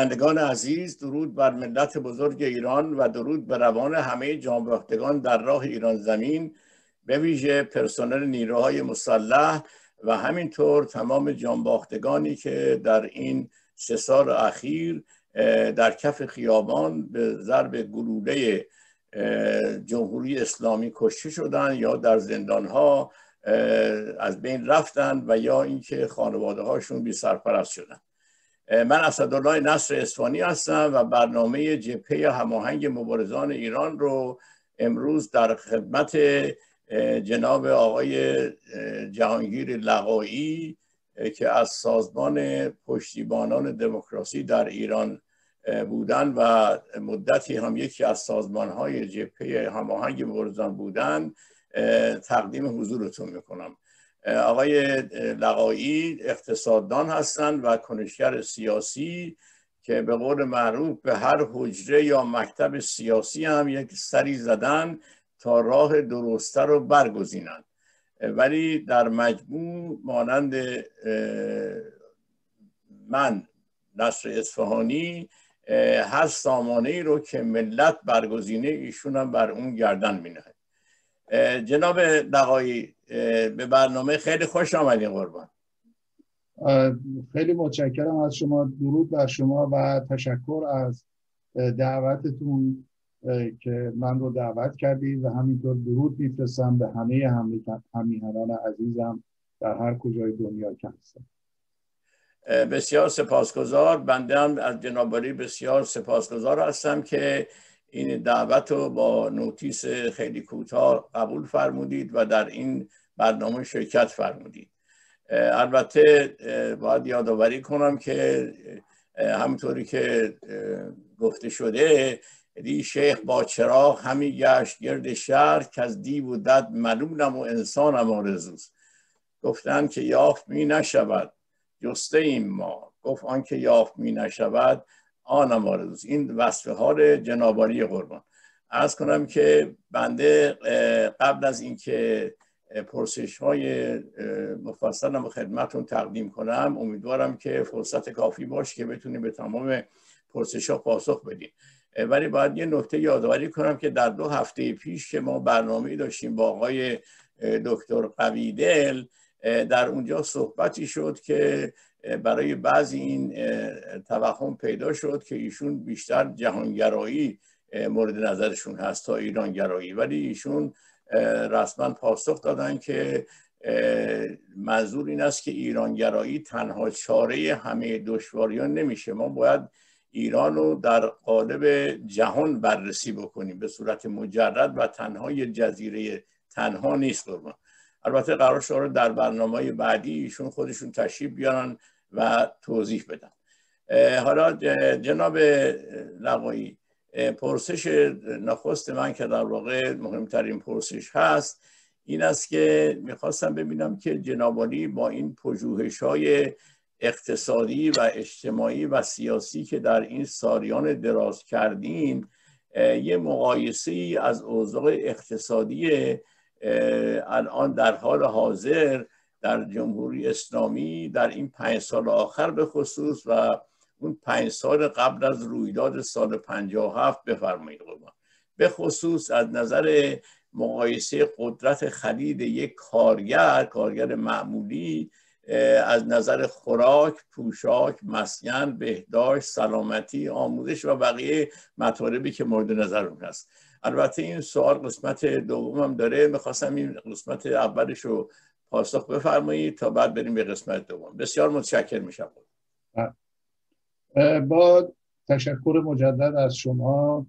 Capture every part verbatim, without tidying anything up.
بینندگان عزیز، درود بر ملت بزرگ ایران و درود بر روان همه جانباختگان در راه ایران زمین، به ویژه پرسنل نیروهای مسلح و همینطور تمام جانباختگانی که در این سه سال اخیر در کف خیابان به ضرب گلوله جمهوری اسلامی کشته شدند یا در زندانها از بین رفتند و یا اینکه خانواده هاشون بی سرپرست شدند. من اسدالله نصر اصفهانی هستم و برنامه جبهه هماهنگ مبارزان ایران رو امروز در خدمت جناب آقای جهانگیر لقایی که از سازمان پشتیبانان دموکراسی در ایران بودن و مدتی هم یکی از سازمانهای جبهه هماهنگ مبارزان بودن تقدیم حضورتون میکنم. آقای لقایی اقتصاددان هستند و کنشگر سیاسی که به قول معروف به هر حجره یا مکتب سیاسی هم یک سری زدن تا راه درسته رو برگزینند، ولی در مجموع مانند من نصر اصفهانی هر سامانه‌ای رو که ملت برگزینه ایشون هم بر اون گردن می‌نهند. جناب لقایی به برنامه خیلی خوش آمدین قربان. خیلی متشکرم از شما، درود بر شما و تشکر از دعوتتون که من رو دعوت کردید و همینطور درود میفرستم به همه همیهنان عزیزم در هر کجای دنیا که هستن. بسیار سپاسگزار. بنده هم از جناب عالی بسیار سپاسگزار هستم که این دعوت رو با نوتیس خیلی کوتاه قبول فرمودید و در این برنامه شرکت فرمودید. البته باید یادآوری کنم که همونطوری که گفته شده دی شیخ با چراغ همی گشت گرد شهر که از دیو و دد ملولم و انسانم آرزوست. گفتن که یافت می نشود جسته ایم ما، گفت آن که یافت می نشود آنم آرزوست. این وصف حال جناب عالی قربان. عرض کنم که بنده قبل از اینکه پرسش های مفصلم خدمتون تقدیم کنم امیدوارم که فرصت کافی باشه که بتونیم به تمام پرسش ها پاسخ بدیم، ولی باید یه نکته یادآوری کنم که در دو هفته پیش که ما برنامه‌ای داشتیم با آقای دکتر قویدل، در اونجا صحبتی شد که برای بعضی این توهم پیدا شد که ایشون بیشتر جهانگرایی مورد نظرشون هست تا ایرانگرایی، ولی ایشون رسما پاسخ دادن که منظور این است که ایرانگرایی تنها چاره همه دشواریان نمیشه، ما باید ایران رو در قالب جهان بررسی بکنیم به صورت مجرد و تنها یه جزیره تنها نیست قربان. البته قرار شد در برنامه بعدی ایشون خودشون تشریف بیارن و توضیح بدن. حالا جناب لقایی، پرسش نخست من که در واقع مهمترین پرسش هست این است که میخواستم ببینم که جناب عالی با این پژوهش‌های اقتصادی و اجتماعی و سیاسی که در این سالیان دراز کردین یه مقایسه‌ای از اوضاع اقتصادی الان در حال حاضر در جمهوری اسلامی در این پنج سال آخر به خصوص و اون پنج سال قبل از رویداد سال پنجاه و هفت بفرمایید قربان، به خصوص از نظر مقایسه قدرت خرید یک کارگر کارگر معمولی از نظر خوراک، پوشاک، مسکن، بهداشت، سلامتی، آموزش و بقیه مطالبی که مورد نظر اون هست. البته این سوال قسمت دومم داره، میخواستم این قسمت اولش رو پاسخ بفرمایید تا بعد بریم به قسمت دوم. بسیار متشکر میشم. با تشکر مجدد از شما.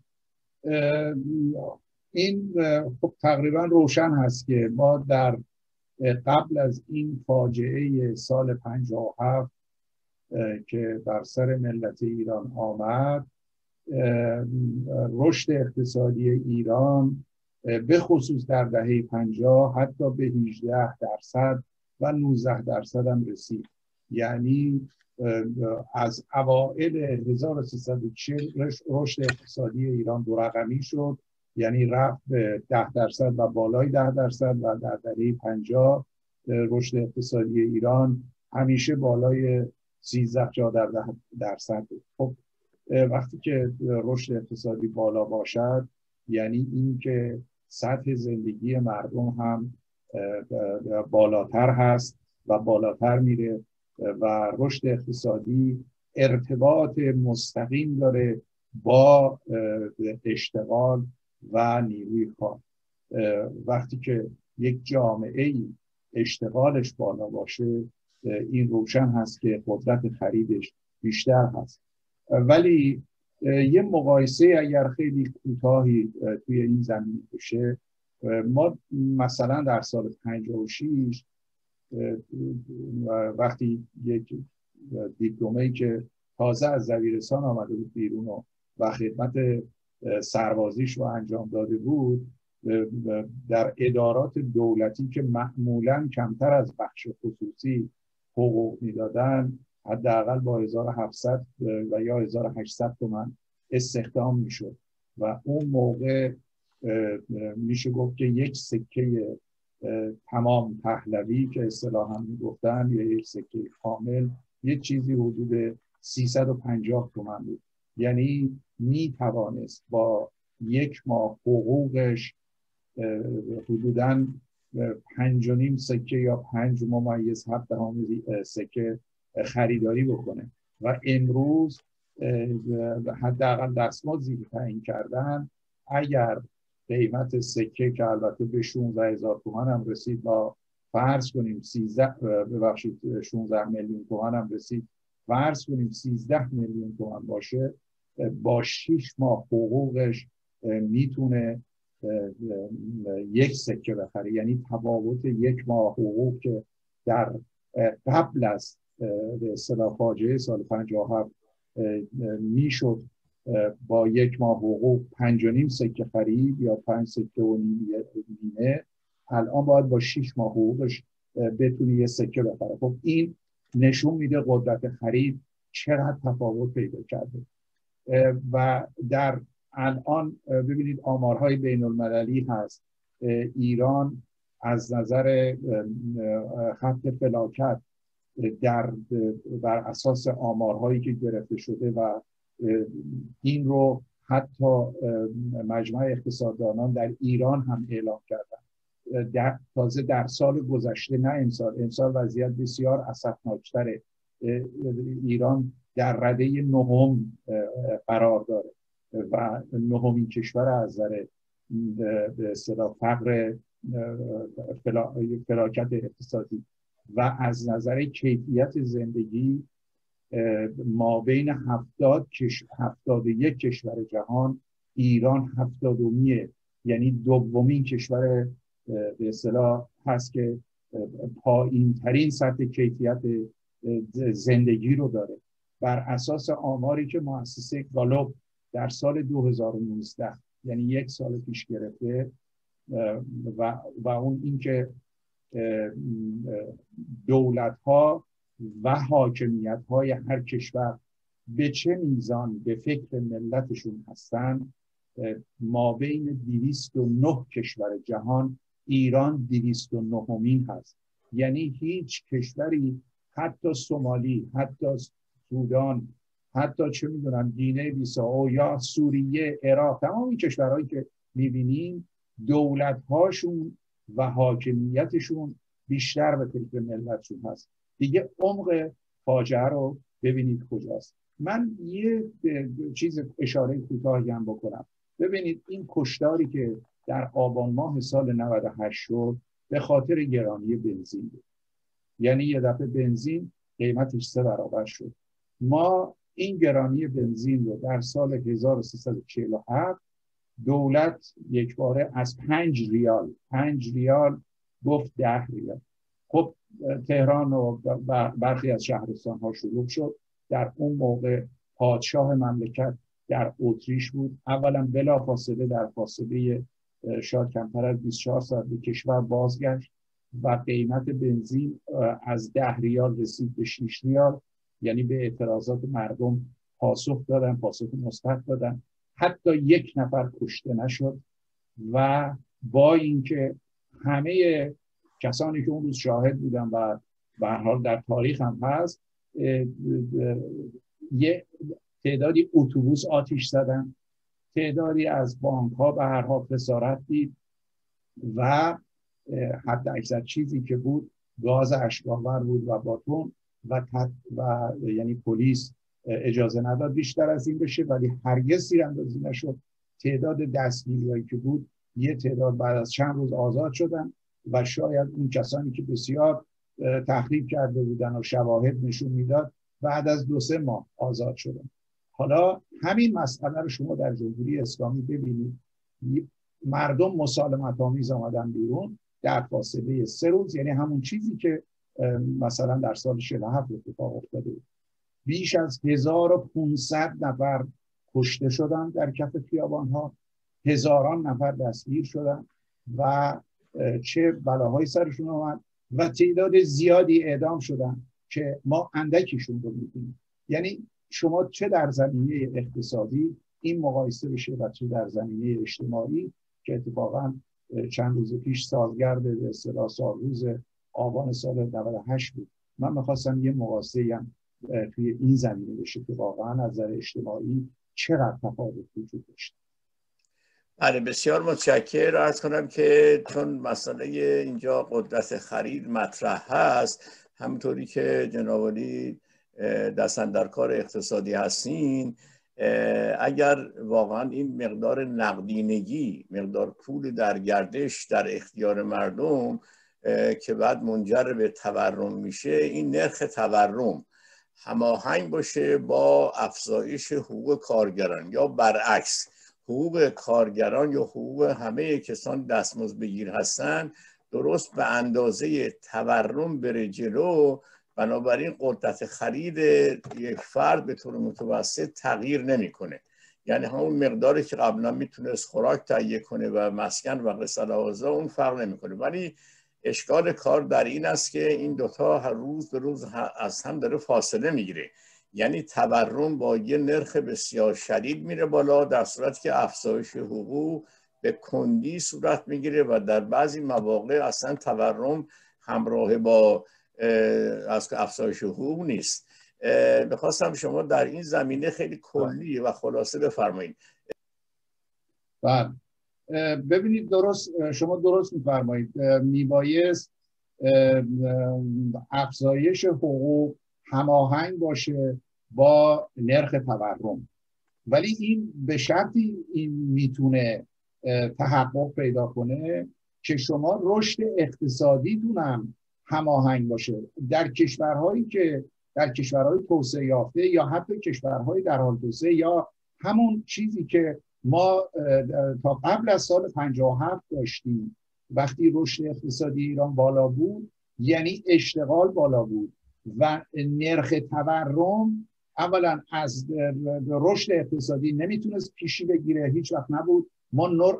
این خب تقریبا روشن هست که ما در قبل از این فاجعه سال پنجاه و هفت که بر سر ملت ایران آمد، رشد اقتصادی ایران به خصوص در دهه پنجاه حتی به هجده درصد و نوزده درصد هم رسید. یعنی از اوائل هزار و سیصد و چهل رشد اقتصادی ایران دو رقمی شد، یعنی رفت به ده درصد و بالای ده درصد و در دهه پنجاه رشد اقتصادی ایران همیشه بالای سیزده چهارده درصد بود. خب وقتی که رشد اقتصادی بالا باشد یعنی این که سطح زندگی مردم هم بالاتر هست و بالاتر میره و رشد اقتصادی ارتباط مستقیم داره با اشتغال و نیروی کار. وقتی که یک جامعه اشتغالش بالا باشه این روشن هست که قدرت خریدش بیشتر هست. ولی یه مقایسه اگر خیلی کوتاهی توی این زمینه بشه، ما مثلا در سال پنجاه و شش وقتی یک دیپلمه‌ای که تازه از دبیرستان آمده بود بیرون و خدمت سربازیش رو انجام داده بود، در ادارات دولتی که معمولاً کمتر از بخش خصوصی حقوق میدادن حداقل با هزار و هفتصد و یا هزار و هشتصد تومان استخدام میشد و اون موقع میشه گفت که یک سکه تمام پهلوی که اصطلاحاً میگفتن یا یک سکه کامل یک چیزی حدود سیصد و پنجاه تومان بود. یعنی میتوانست با یک ماه حقوقش حدوداً پنج و نیم سکه یا پنج ممیز هفت دهم سکه خریداری بکنه و امروز حداقل دستمزدی که تعیین کردن اگر قیمت سکه که البته به شانزده هزار تومان هم رسید، با فرض کنیم سیزده ببخشید شانزده میلیون تومان هم رسید، فرض کنیم سیزده میلیون تومان باشه، با شش ماه حقوقش میتونه یک سکه بخره. یعنی تفاوت یک ماه حقوق که در قبل از به اصطلاح فاجعه سال پنجاه و هفت میشد با یک ماه حقوق پنج و نیم سکه خرید یا پنج سکه و نیمه، الان باید با شش ماه حقوقش بتونی یک سکه بخره. خب این نشون میده قدرت خرید چقدر تفاوت پیدا کرده. و در الان ببینید آمارهای بین المللی هست، ایران از نظر خط فلاکت در بر اساس آمارهایی که گرفته شده و این رو حتی مجمع اقتصاددانان در ایران هم اعلام کردن، در تازه در سال گذشته نه امسال، امسال وضعیت بسیار اسفناکتره. ایران در رده نهم قرار داره و نهمین کشور از نظر به اصطلاح فقر فلاکت اقتصادی و از نظر کیفیت زندگی ما بین هفتاد هفتاد و یک کشور جهان ایران هفتادومیه، یعنی دومین کشور به اصطلاح هست که پایین ترین سطح کیفیت زندگی رو داره. بر اساس آماری که مؤسسه گالوب در سال دو هزار و نوزده یعنی یک سال پیش گرفته و و اون اینکه دولت‌ها و حاکمیت‌های هر کشور به چه میزان به فکر ملتشون هستن، ما بین دویست و نه کشور جهان ایران دویست و نهمین هست. یعنی هیچ کشوری، حتی سومالی، حتی سودان، حتی چه میدونم گینه بیسائو یا سوریه، عراق، تمام این کشورهایی که میبینیم دولت‌هاشون و حاکمیتشون بیشتر به فکر ملتشون هست. دیگه عمق فاجعه رو ببینید کجاست. من یه چیز اشاره کوتاهی هم بکنم. ببینید این کشتاری که در آبان ماه سال نود و هشت شد به خاطر گرانی بنزین بود. یعنی یه دفعه بنزین قیمتش سه برابر شد. ما این گرانی بنزین رو در سال هزار و سیصد و چهل و هفت دولت یک باره از پنج ریال پنج ریال گفت ده ریال. خب تهران و برخی از شهرستان ها شلوغ شد. در اون موقع پادشاه مملکت در اتریش بود. اولا بلا فاصله در فاصله شاید کمتر از بیست و چهار ساعت به کشور بازگشت و قیمت بنزین از ده ریال رسید به شش ریال. یعنی به اعتراضات مردم پاسخ دادن، پاسخ مثبت دادن. حتی یک نفر کشته نشد و با اینکه همه کسانی که اون روز شاهد بودن و به هر حال در تاریخ هم هست، یه تعدادی اتوبوس آتش زدن، تعدادی از بانک ها به هر حال خسارت دید و حتی اکثر چیزی که بود گاز اشک‌آور بود و باتون و, و یعنی پلیس اجازه نداد بیشتر از این بشه، ولی هرگز تیراندازی نشد. تعداد دستگیری‌هایی که بود یه تعداد بعد از چند روز آزاد شدن و شاید اون کسانی که بسیار تخریب کرده بودن و شواهد نشون میداد بعد از دو سه ماه آزاد شدن. حالا همین مسئله رو شما در جمهوری اسلامی ببینید، مردم مسالمت آمیز آمدن بیرون در فاصله سه روز، یعنی همون چیزی که مثلا در سال چهل و هفت اتفاق افتاده بود. بیش از هزار و پانصد نفر کشته شدن در کف خیابان‌ها، هزاران نفر دستگیر شدن و چه بلاهایی سرشون آمد و تعداد زیادی اعدام شدن که ما اندکیشون رو می‌بینیم. یعنی شما چه در زمینه اقتصادی این مقایسه بشه و چه در زمینه اجتماعی که اتفاقاً چند روز پیش سالگرد به اصطلاح سالروز آبان سال نود و هشت بود. من می‌خواستم یه مقایسه‌ای هم توی این زمینه بشه که واقعاً از نظر اجتماعی چقدر تفاوت وجود داشت. بله بسیار متشکرم. عرض کنم که چون مسئله اینجا قدرت خرید مطرح هست، همونطوری که جناب عالی دست اندر کار اقتصادی هستین، اگر واقعا این مقدار نقدینگی، مقدار پول در گردش در اختیار مردم که بعد منجر به تورم میشه، این نرخ تورم هماهنگ باشه با افزایش حقوق کارگران یا برعکس حقوق کارگران یا حقوق همه کسان دستمزد بگیر هستن درست به اندازه تورم بره جلو، بنابراین قدرت خرید یک فرد به طور متوسط تغییر نمیکنه. یعنی همون مقداری که قبلا میتونست خوراک تهیه کنه و مسکن و غسل آوازه اون فرق نمیکنه. ولی اشکال کار در این است که این دوتا هر روز به روز از هم داره فاصله میگیره. یعنی تورم با یه نرخ بسیار شدید میره بالا، در صورتی که افزایش حقوق به کندی صورت میگیره و در بعضی مواقع اصلا تورم همراه با از افزایش حقوق نیست. بخواستم شما در این زمینه خیلی کلی و خلاصه بفرمایید. بله ببینید، درست شما درست میفرمایید، میبایست افزایش حقوق هماهنگ باشه با نرخ تورم، ولی این به شرطی این میتونه تحقق پیدا کنه که شما رشد اقتصادیتون هم هماهنگ باشه. در کشورهایی که در کشورهای توسعه یافته یا حتی کشورهای در حال توسعه یا همون چیزی که ما تا قبل از سال پنجاه و هفت داشتیم، وقتی رشد اقتصادی ایران بالا بود یعنی اشتغال بالا بود و نرخ تورم اولا از رشد اقتصادی نمیتونست پیشی بگیره، هیچ وقت نبود. ما نر...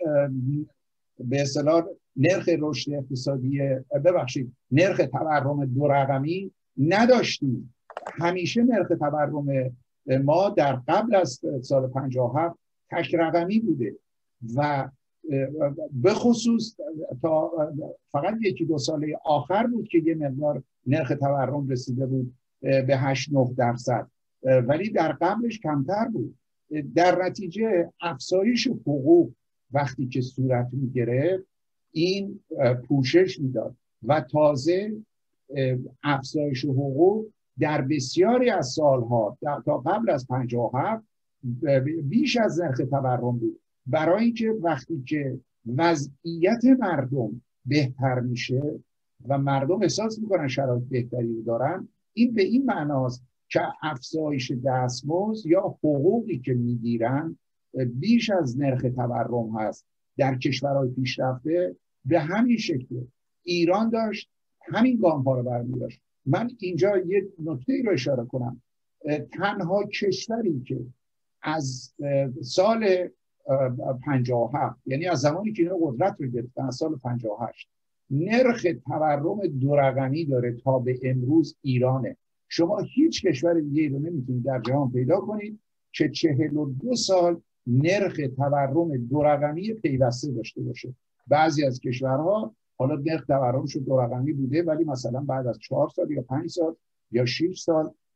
به اصطلاح نرخ رشد اقتصادی ببخشید نرخ تورم دو رقمی نداشتیم. همیشه نرخ تورم ما در قبل از سال پنجاه و هفت تک رقمی بوده و به خصوص تا فقط یکی دو ساله آخر بود که یه مقدار نرخ تورم رسیده بود به هشت نه درصد، ولی در قبلش کمتر بود. در نتیجه افزایش حقوق وقتی که صورت میگرفت این پوشش میداد و تازه افزایش حقوق در بسیاری از سالها تا قبل از پنجاه و هفت بیش از نرخ تورم بود، برای اینکه وقتی که وضعیت مردم بهتر میشه و مردم احساس میکنن شرایط بهتری رو دارن، این به این معناست که افزایش دستمزد یا حقوقی که میگیرن بیش از نرخ تورم هست. در کشورهای پیشرفته به همین شکل ایران داشت همین گام ها رو برمی‌داشت. من اینجا یه نکته رو اشاره کنم، تنها کشوری که از سال پنجاه و هفت یعنی از زمانی که اینا قدرت رو گرفتن از سال پنجاه و هشت نرخ تورم دو رقمی داره تا به امروز ایرانه. شما هیچ کشور دیگه رو نمیتونید در جهان پیدا کنید که چهل و دو سال نرخ تورم دو رقمی پیوسته داشته باشه. بعضی از کشورها حالا نرخ تورمشون دو رقمی بوده ولی مثلا بعد از چهار سال یا پنج سال یا شش سال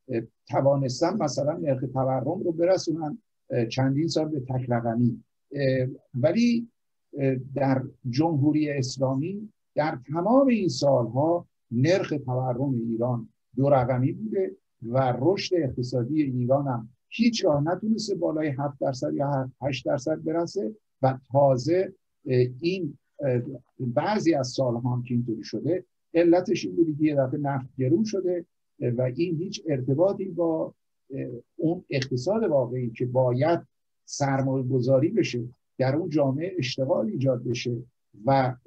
توانستن مثلا نرخ تورم رو برسونن چندین سال به تک رقمی. ولی در جمهوری اسلامی در تمام این سالها نرخ تورم ایران دو رقمی بوده و رشد اقتصادی ایران هم هیچگاه نتونسته بالای هفت درصد یا هشت درصد برسه و تازه این بعضی از سالها هم که اینطوری شده علتش این بوده که یه دفعه نفت گرون شده و این هیچ ارتباطی با اون اقتصاد واقعی که باید سرمایه گذاری بشه، در اون جامعه اشتغال ایجاد بشه و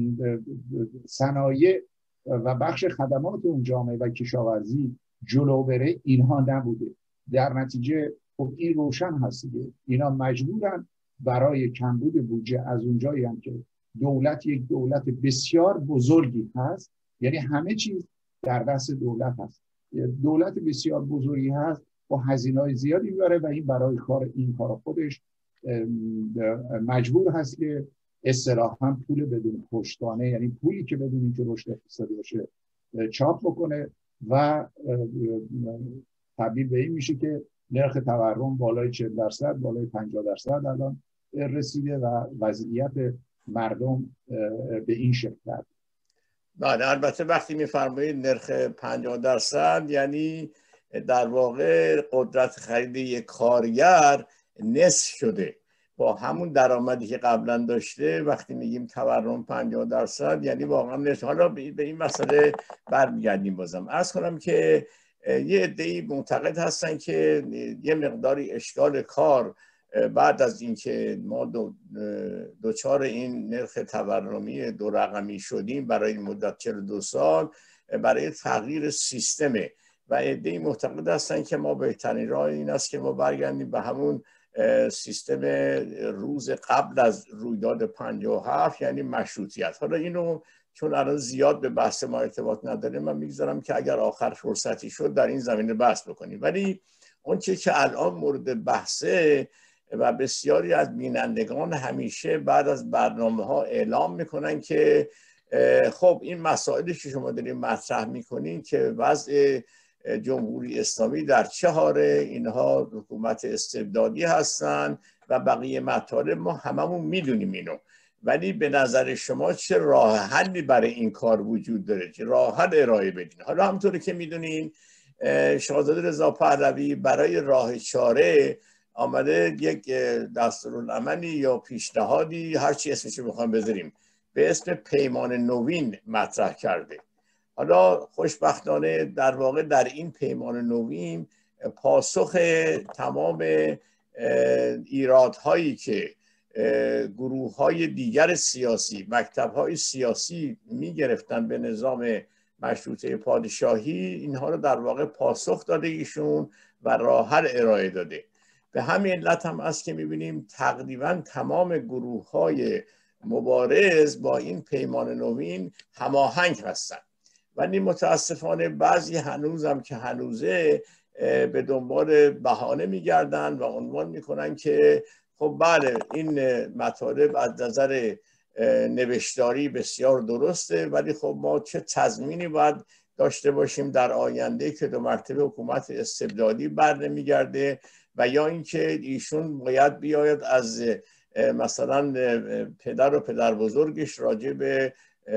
صنایع و بخش خدمات اون جامعه و کشاورزی جلو بره، اینها نبوده. در نتیجه خب این روشن هست دیگه، اینا مجبورن برای کمبود بودجه از اونجایی هم که دولت یک دولت بسیار بزرگی هست، یعنی همه چیز در دست دولت هست، دولت بسیار بزرگی هست با هزینه‌های زیادی میبره و این برای کار این کار خودش مجبور هست که اصطلاحاً پول بدون پشتوانه، یعنی پولی که بدون اینکه رشد اقتصادی باشه چاپ بکنه و تبدیل به این میشه که نرخ تورم بالای چهل درصد بالای پنجاه درصد الان رسیده و وضعیت مردم به این شکل است. بله، البته وقتی میفرمایید نرخ پنجاه درصد یعنی در واقع قدرت خرید یک کارگر نصف شده با همون درآمدی که قبلا داشته. وقتی میگیم تورم پنجاه درصد یعنی واقعا نصف. حالا به این مسئله برمیگردیم. بازم عرض کنم که یه عده‌ای معتقد هستن که یه مقداری اشکال کار بعد از اینکه ما دو دوچار این نرخ تورمی دو رقمی شدیم برای مدت چهل و دو سال، برای تغییر سیستمه و عده‌ای معتقد هستن که ما بهترین راه این است که ما برگردیم به همون سیستم روز قبل از رویداد پنجاه و هفت، یعنی مشروطیت. حالا اینو چون الان زیاد به بحث ما ارتباط نداره، من میگذارم که اگر آخر فرصتی شد در این زمینه بحث بکنیم. ولی اون چیزی که الان مورد بحثه و بسیاری از بینندگان همیشه بعد از برنامه ها اعلام میکنن که خب این مسائلی که شما دارین مطرح میکنین که وضع جمهوری اسلامی در چه حاله، اینها حکومت استبدادی هستن و بقیه مطالب ما هممون میدونیم اینو، ولی به نظر شما چه راه حلی برای این کار وجود داره که راه حل ارائه بدین؟ حالا همونطوری که میدونین شاهزاده رضا پهلوی برای راه چاره آمده یک دستورالعملی یا پیشنهادی، هر چی اسمش رو میخوام بذاریم، به اسم پیمان نوین مطرح کرده. حالا خوشبختانه در واقع در این پیمان نوین پاسخ تمام ایرادهایی که گروه های دیگر سیاسی، مکتب های سیاسی می گرفتن به نظام مشروطه پادشاهی، اینها رو در واقع پاسخ داده ایشون و راه حل ارائه داده. به همین علت هم است که می بینیم تقریبا تمام گروه های مبارز با این پیمان نوین هماهنگ هستند. ولی متاسفانه بعضی هنوزم که هنوزه به دنبال بهانه میگردن و عنوان میکنن که خب بله این مطالب از نظر نوشتاری بسیار درسته، ولی خب ما چه تضمینی باید داشته باشیم در آینده که دو مرتبه حکومت استبدادی بر نمیگرده، و یا اینکه ایشون باید بیاید از مثلا پدر و پدر بزرگش راجع به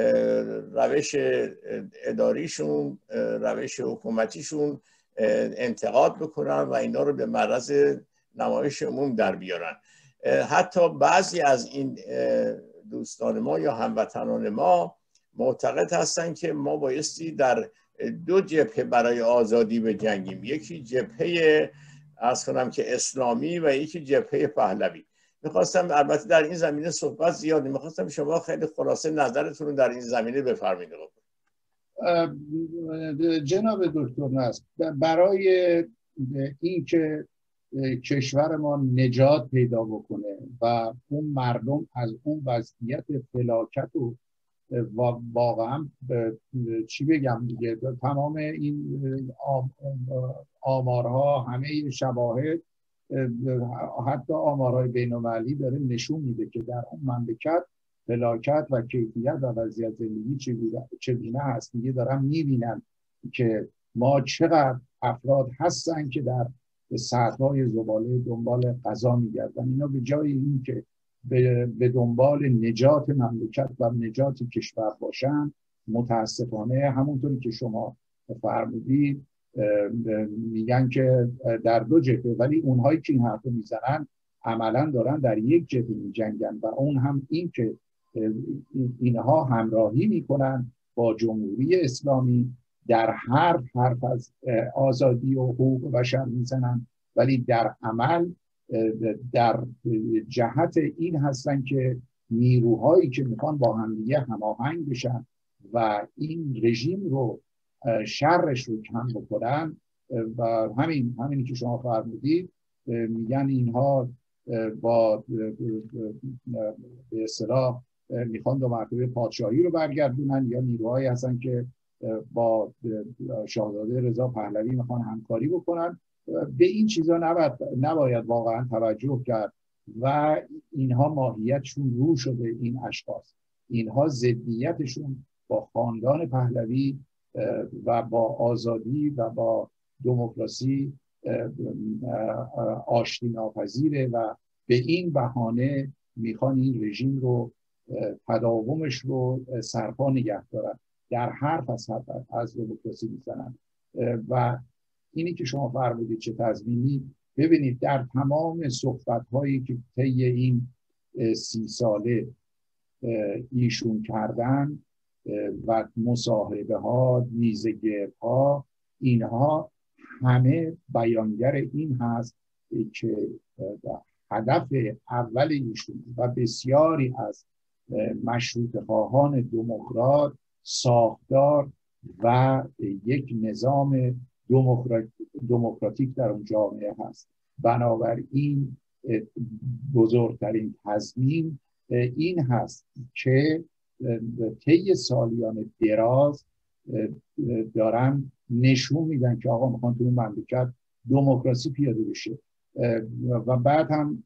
روش اداریشون، روش حکومتیشون انتقاد بکنن و اینا رو به معرض نمایش عموم در بیارن. حتی بعضی از این دوستان ما یا هموطنان ما معتقد هستن که ما بایستی در دو جبهه برای آزادی بجنگیم، یکی جبهه عرض کنم که اسلامی و یکی جبهه پهلوی. میخواستم البته در این زمینه صحبت زیادی، میخواستم شما خیلی خلاصه نظرتون رو در این زمینه بفرمایید. جناب دکتر نصر، برای این که کشور ما نجات پیدا بکنه و اون مردم از اون وضعیت فلاکت و واقعا چی بگم دیگه، تمام این آمارها، همه شواهد، حتی آمارهای بین‌المللی داره نشون میده که در اون مملکت فلاکت و کیفیت و وضعیت زندگی چگونه هست. دیگه دارم میبینم که ما چقدر افراد هستن که در سطح‌های زباله دنبال غذا میگردن. اینا به جای این که به دنبال نجات مملکت و نجات کشور باشن، متاسفانه همونطوری که شما فرمودید میگن که در دو جبهه، ولی اونهایی که این حرف میزنن عملا دارن در یک جبهه میجنگن و اون هم این که اینها همراهی میکنن با جمهوری اسلامی، در هر حرف از آزادی و حقوق بشر میزنن، ولی در عمل در جهت این هستن که نیروهایی که میخوان با همدیگه هماهنگ بشن و این رژیم رو شرش رو کم بکنن و همین همینی که شما فرمودید میگن اینها با به اصطلاح میخوان دو مرتبه پادشاهی رو برگردونن، یا نیروهایی هستن که با شاهزاده رضا پهلوی میخوان همکاری بکنن. به این چیزا نباید, نباید واقعا توجه کرد و اینها ماهیتشون رو شده. این اشخاص اینها ضدیتشون با خاندان پهلوی و با آزادی و با دموکراسی آشتی ناپذیره و به این بهانه میخوان این رژیم رو تداومش رو سرپا نگه دارن، در حرف از از دموکراسی میزنن. و اینی که شما فرمودید چه تضمینی، ببینید در تمام صحبت هایی که طی این سی ساله ایشون کردن و مصاحبه ها، میزگرد ها، اینها همه بیانگر این هست که هدف اول ایشون و بسیاری از مشروطه خواهان دموکرات ساختار و یک نظام دموکراتیک در اون جامعه هست. بنابراین بزرگترین تضمین این هست که طی سالیان دراز دارن نشون میدن که آقا میخوان تو اون مملکت دموکراسی پیاده بشه و بعد هم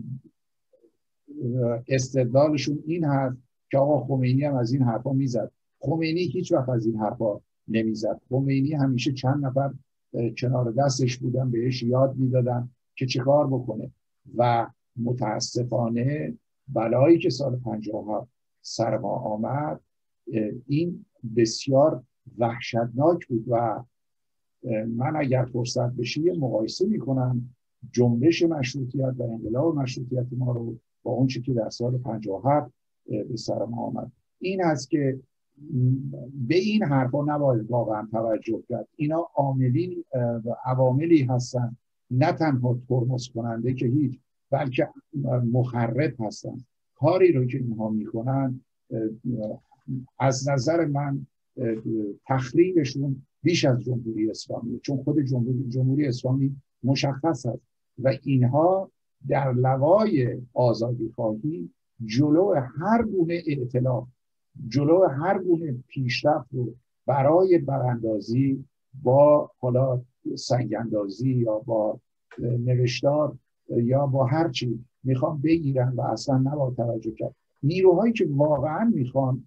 استدلالشون این هست که آقا خمینی هم از این حرفا میزد. خمینی هیچ وقت از این حرفا نمیزد. خمینی همیشه چند نفر کنار دستش بودن بهش یاد میدادن که چه کار بکنه و متاسفانه بلایی که سال پنجاه و هفت سر ما آمد این بسیار وحشتناک بود و من اگر فرصت بشه یه مقایسه میکنم جنبش مشروطیت و انقلاب مشروطیت ما رو با اون چیزی که در سال پنجاه و هفت به سر ما آمد. این هست که به این حرفا نباید واقعا توجه کرد. اینا عاملین و عواملی هستن نه تنها ترمز کننده که هیچ، بلکه مخرب هستن. کاری رو که اینها میکنن از نظر من تخریبشون بیش از جمهوری اسلامی، چون خود جمهوری, جمهوری اسلامی مشخص است و اینها در لوای آزادی خواهی جلو هر گونه ائتلاف، جلو هر گونه پیشرفت رو برای براندازی با حالا سنگاندازی یا با نوشتار یا با هر چی میخوان بگیرن و اصلا نباید توجه کرد. نیروهایی که واقعا میخوان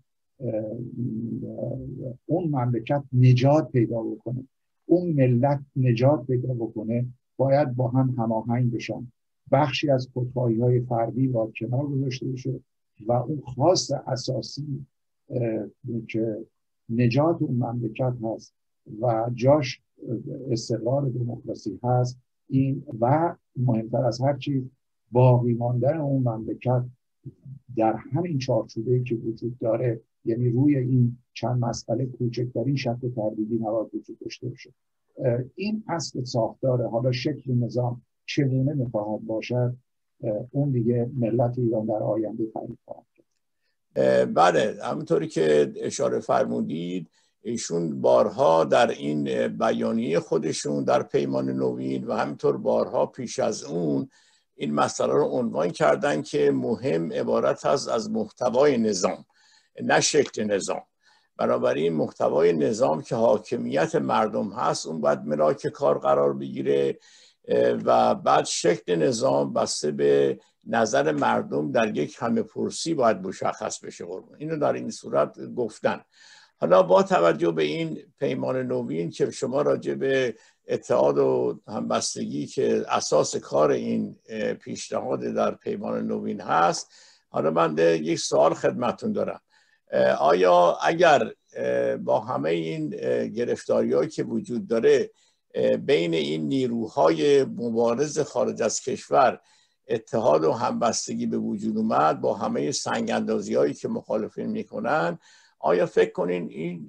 اون مملکت نجات پیدا بکنه، اون ملت نجات پیدا بکنه، باید با هم هماهنگ بشن. بخشی از خودخواهی‌های فردی باید کنار گذاشته بشه و اون خواست اساسی که نجات اون مملکت هست و جاش استقرار دموکراسی هست، این و مهمتر از هر چیز باقی ماندن اون مملکت در همین چارچوبه‌ای که وجود داره، یعنی روی این چند مسئله کوچکترین شک و تردیدی نباید وجود داشته باشه. این اصل ساختاره. حالا شکل نظام چگونه میخواهد باشد اون دیگه ملت ایران در آینده تعیین خواهد کرد. بله، همونطوری که اشاره فرمودید ایشون بارها در این بیانیه خودشون در پیمان نوین و همینطور بارها پیش از اون این مسئله رو عنوان کردن که مهم عبارت هست از محتوای نظام نه شکل نظام. بنابراین محتوای نظام که حاکمیت مردم هست اون باید ملاک کار قرار بگیره و بعد شکل نظام بسته به نظر مردم در یک همه پرسی باید مشخص بشه. قربان اینو در این صورت گفتن. حالا با توجه به این پیمان نوین که شما راجع به اتحاد و همبستگی که اساس کار این پیشنهاد در پیمان نوین هست، حالا من یک سوال خدمتون دارم. آیا اگر با همه این گرفتاری‌هایی که وجود داره بین این نیروهای مبارز خارج از کشور اتحاد و همبستگی به وجود اومد، با همه سنگ اندازی هایی که مخالفین میکنن، آیا فکر کنین این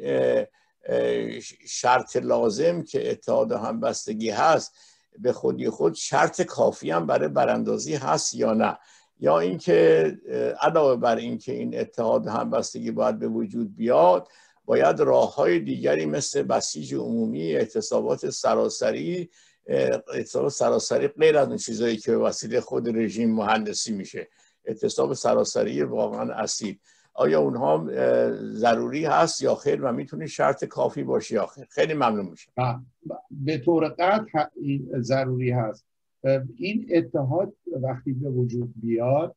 شرط لازم که اتحاد و همبستگی هست به خودی خود شرط کافی هم برای براندازی هست یا نه؟ یا اینکه علاوه بر اینکه این اتحاد و همبستگی باید به وجود بیاد، باید راه‌های دیگری مثل بسیج عمومی، اعتصابات سراسری، اعتصاب سراسری غیر از اون چیزایی که به وسیله خود رژیم مهندسی میشه، اعتصاب سراسری واقعا اصیل، آیا اونها ضروری هست یا خیر و میتونه شرط کافی باشه یا خیر؟ خیلی ممنون میشه. به طور قطع ضروری هست. این اتحاد وقتی به وجود بیاد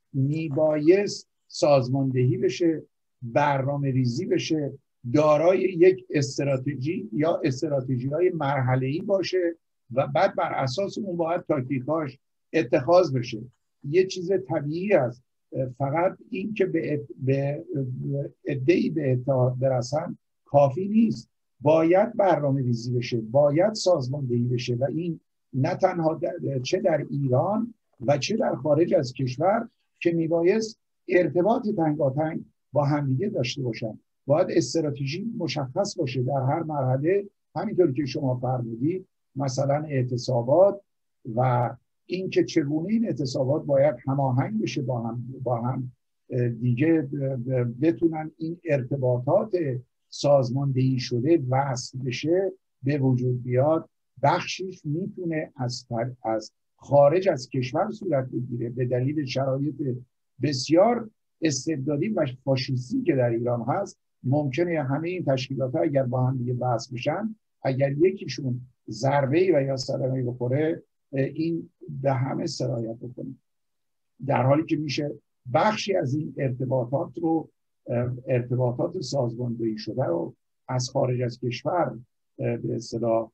میبایست سازماندهی بشه، برنامه ریزی بشه، دارای یک استراتژی یا استراتژی های مرحله‌ای باشه و بعد بر اساس اون باید تاکتیکاش اتخاذ بشه. یه چیز طبیعی است. فقط این که به عده‌ای به اتحاد برسن کافی نیست. باید برنامه ریزی بشه، باید سازماندهی بشه و این نه تنها در چه در ایران و چه در خارج از کشور که میبایست ارتباط تنگاتنگ با همدیگه داشته باشن. باید استراتژی مشخص باشه در هر مرحله، همینطور که شما فرمودید، مثلا اعتصابات و اینکه چگونه این اعتصابات باید هماهنگ بشه با هم با هم دیگه، بتونن این ارتباطات سازماندهی شده وصل بشه، به وجود بیاد. بخشیش میتونه از از خارج از کشور صورت بگیره به دلیل شرایط بسیار استبدادی و فاشیستی که در ایران هست. ممکنه همه این تشکیلات ها اگر با هم دیگه وصل بشن، اگر یکیشون ضربه‌ای و یا صدمه‌ای بخوره، این به همه سرایت بکنه، در حالی که میشه بخشی از این ارتباطات رو ارتباطات سازماندهی شده رو از خارج از کشور به اصطلاح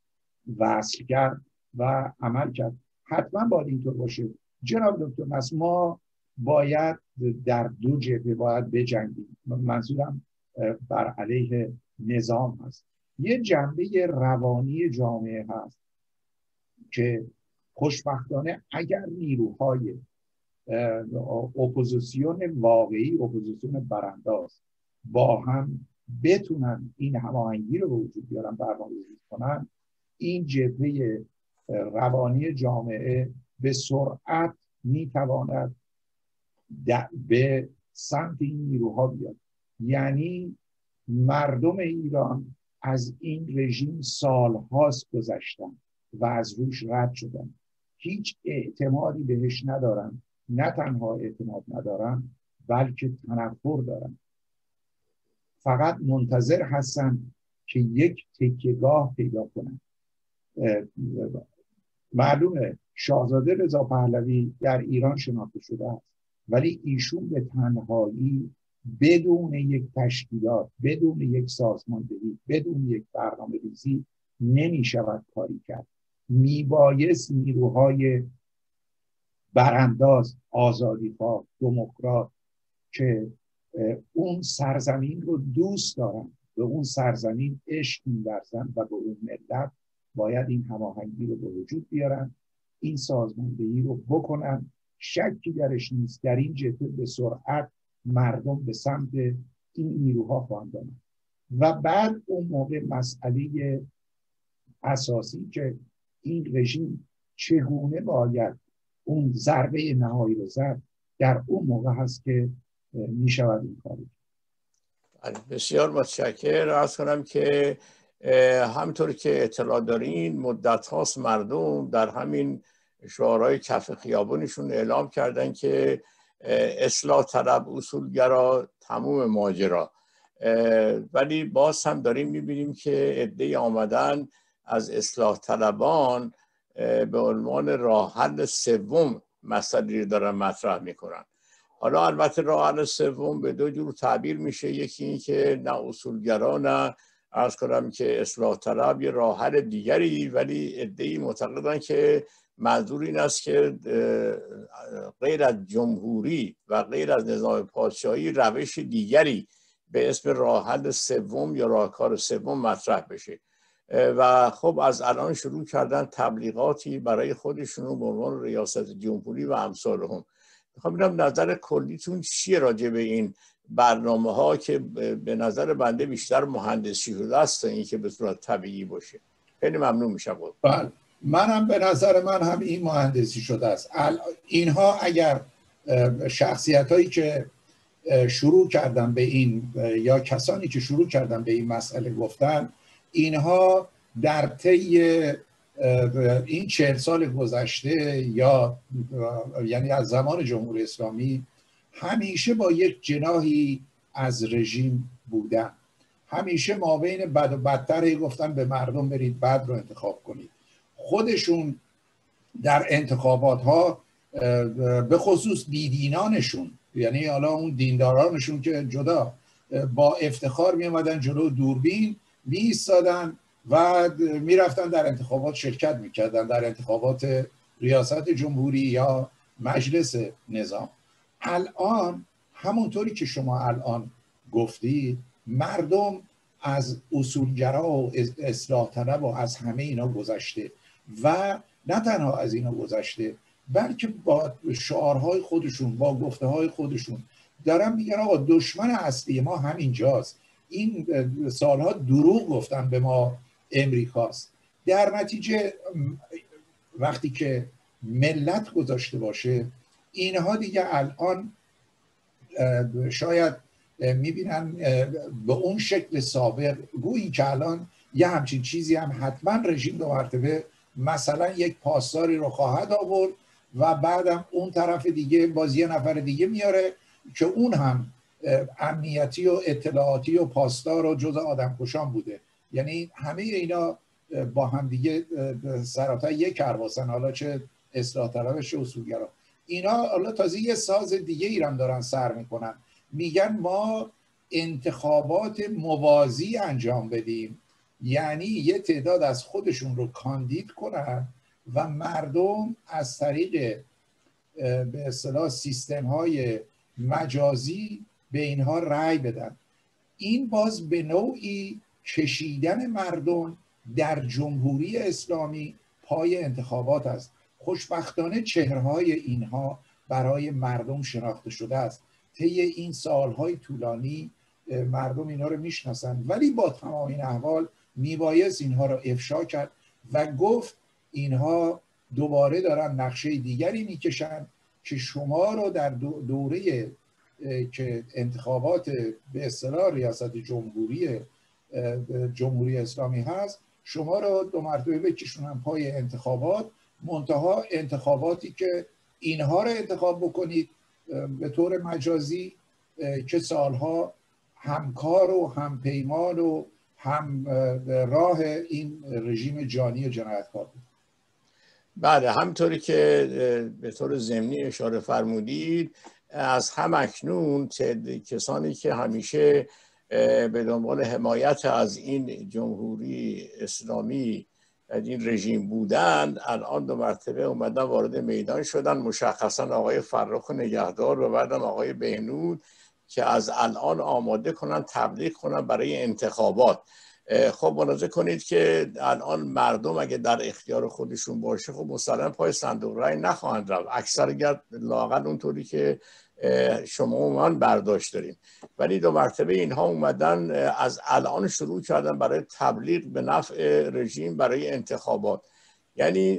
وصل کرد و عمل کرد. حتما باید اینطور باشه. جناب دکتر نصر، ما باید در دو جبهه باید بجنگیم. منظورم بر علیه نظام هست. یه جنبه روانی جامعه هست که خوشبختانه اگر نیروهای اپوزیسیون واقعی، اپوزیسیون برانداز با هم بتونن این هماهنگی رو به وجود بیارن، برنامه‌ریزی کنن، این جبهه روانی جامعه به سرعت میتواند به سمت این نیروها بیاد. یعنی مردم ایران از این رژیم سالهاست گذشتن و از روش رد شدن، هیچ اعتمادی بهش ندارن. نه تنها اعتماد ندارن بلکه تنفر دارن. فقط منتظر هستن که یک تکیه‌گاه پیدا کنن. معلومه شاهزاده رضا پهلوی در ایران شناخته شده است، ولی ایشون به تنهایی بدون یک تشکیلات، بدون یک سازماندهی، بدون یک برنامه ریزی نمی شود کاری کرد. میبایست نیروهای برانداز، آزادیخواه، دموکرات که اون سرزمین رو دوست دارن، به اون سرزمین عشق می‌ورزن و به اون ملت، باید این هماهنگی رو به وجود بیارن، این سازماندهی رو بکنن. شکی درش نیست در این جبهه به سرعت مردم به سمت این نیروها خواهند آمد. و بعد اون موقع مسئله اساسی که این رژیم چگونه باید اون ضربه نهایی رو زد، در اون موقع هست که می شود این کاری. بسیار متشکرم. عرض کنم که همطور که اطلاع دارین مدت هاست مردم در همین شعارهای کف خیابونشون اعلام کردن که اصلاح طلب، اصولگرا، تموم ماجرا. ولی باز هم داریم میبینیم که عده‌ای آمدن از اصلاح طلبان به عنوان راه حل سوم مسئله رو دارن مطرح میکنن. حالا البته راه حل سوم به دو جور تعبیر میشه، یکی این که نه اصولگرا نه عرض کنم که اصلاح طلب یه راه حل دیگری، ولی عده‌ای معتقدن که منظور این است که غیر از جمهوری و غیر از نظام پادشاهی روش دیگری به اسم راه حل سوم یا راهکار سوم مطرح بشه و خب از الان شروع کردن تبلیغاتی برای خودشون به عنوان ریاست جمهوری و امثالهم. میخوام ببینم نظر کلیتون چیه راجع به این برنامه ها که به نظر بنده بیشتر مهندسی شده است تا اینکه به صورت طبیعی باشه. خیلی ممنون میشم. بله، منم به نظر من هم این مهندسی شده است. اینها اگر شخصیت هایی که شروع کردن به این یا کسانی که شروع کردن به این مسئله گفتن، اینها در طی این چهل سال گذشته یا یعنی از زمان جمهوری اسلامی همیشه با یک جناحی از رژیم بودن، همیشه ما بین بد و بدتر گفتن به مردم برید بد رو انتخاب کنید. خودشون در انتخابات ها به خصوص بیدینانشون، یعنی حالا اون دیندارانشون که جدا، با افتخار می اومدن جلو دوربین می ایستادن و می رفتن در انتخابات شرکت می کردن، در انتخابات ریاست جمهوری یا مجلس نظام. الان همونطوری که شما الان گفتی، مردم از اصولگرا و اصلاح طلب و از همه اینا گذشته و نه تنها از اینا گذشته، بلکه با شعارهای خودشون، با گفته های خودشون دارن میگن آقا دشمن اصلی ما همینجاست، این سالها دروغ گفتن به ما امریکاست. در نتیجه وقتی که ملت گذاشته باشه، اینها دیگه الان شاید میبینن به اون شکل سابق گویی که الان یه همچین چیزی هم حتما رژیم دو مرتبه مثلا یک پاسداری رو خواهد آورد و بعدم اون طرف دیگه باز یه نفر دیگه میاره که اون هم امنیتی و اطلاعاتی و پاسدار و جزء آدمکشان بوده. یعنی همه اینا با هم دیگه سراتا یک کرواسن، حالا چه اصلاح طلب چه اصولگرا. اینا حالا تازه یه ساز دیگه ایران دارن سر میکنن، میگن ما انتخابات موازی انجام بدیم، یعنی یه تعداد از خودشون رو کاندید کنن و مردم از طریق به اصطلاح سیستم های مجازی به اینها رأی بدن. این باز به نوعی کشیدن مردم در جمهوری اسلامی پای انتخابات است. خوشبختانه چهرهای اینها برای مردم شناخته شده است. طی این سالهای طولانی مردم اینا رو میشناسن، ولی با تمام این احوال میبایست اینها رو افشا کرد و گفت اینها دوباره دارن نقشه دیگری میکشن که شما رو در دوره که انتخابات به اصطلاح ریاست جمهوری جمهوری اسلامی هست، شما رو دو مرتبه بکشونن پای انتخابات، منتها انتخاباتی که اینها رو انتخاب بکنید به طور مجازی که سالها همکار و همپیمان و هم راه این رژیم جانی و جنایتکار بود. بله، همطوری که به طور ضمنی اشاره فرمودید، از هم اکنون کسانی که همیشه به دنبال حمایت از این جمهوری اسلامی از این رژیم بودند، الان دو مرتبه اومدن وارد میدان شدن، مشخصا آقای فرخ نگهدار و بعدم آقای بهنود، که از الان آماده کنن تبلیغ کنن برای انتخابات. خب ملاحظه کنید که الان مردم اگه در اختیار خودشون باشه، خب مثلا پای صندوق رای نخواهند رفت، اکثر گرد لااقل اونطوری که شما و من برداشت داریم. ولی دو مرتبه اینها اومدن از الان شروع کردن برای تبلیغ به نفع رژیم برای انتخابات. یعنی